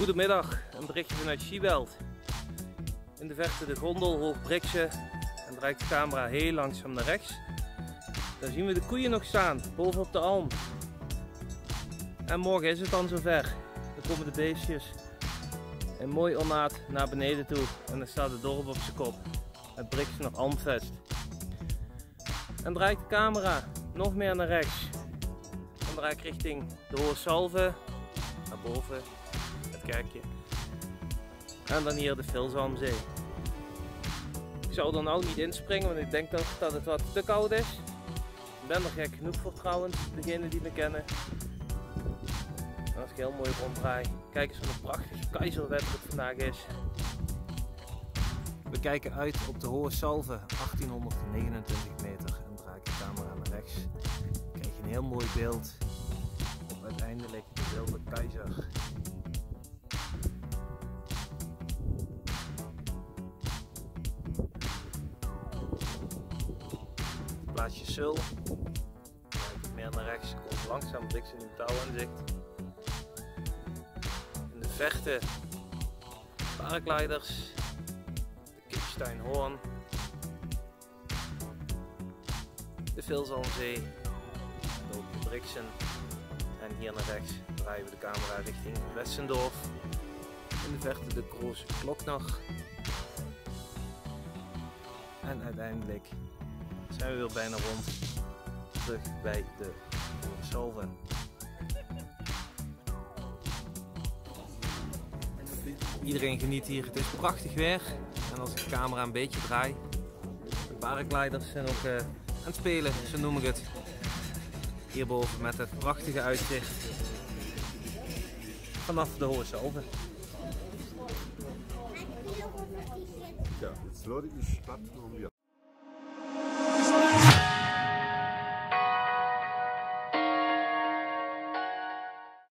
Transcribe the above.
Goedemiddag, een berichtje vanuit Schiebelt. In de verte de gondel, hoog Brixen, en draait de camera heel langzaam naar rechts. Dan zien we de koeien nog staan, bovenop de alm. En morgen is het dan zover. Dan komen de beestjes in mooi ornaat naar beneden toe en dan staat het dorp op zijn kop. Het Brixen nog Almfest. En draait de camera nog meer naar rechts. Dan draai ik richting de Hohe Salve, naar boven, het kerkje. En dan hier de Vilzalmzee. Ik zou er nou niet inspringen, want ik denk dat het wat te koud is. Ik ben er gek genoeg voor trouwens, degenen die me kennen. En als ik heel mooi ronddraai, kijk eens wat een prachtig keizerwetter het vandaag is. We kijken uit op de Hohe Salve, 1829 meter, en draai ik de camera naar rechts. Dan krijg je een heel mooi beeld op uiteindelijk de wilde keizer. Het plaatsje Sul, kijk meer naar rechts, komt langzaam Brixen in touw in zicht. In de verte paragliders, de Kipsteinhoorn, de Vilzalmzee, de Brixen. En hier naar rechts draaien we de camera richting Westendorf. In de verte de Große Glockner. En uiteindelijk zijn we weer bijna rond, terug bij de Hohe Salve. Iedereen geniet hier, het is prachtig weer. En als ik de camera een beetje draai, de paragliders zijn ook aan het spelen, zo noem ik het. Hierboven met het prachtige uitzicht vanaf de Hohe Salve. Ja, jetzt würde ich starten und wir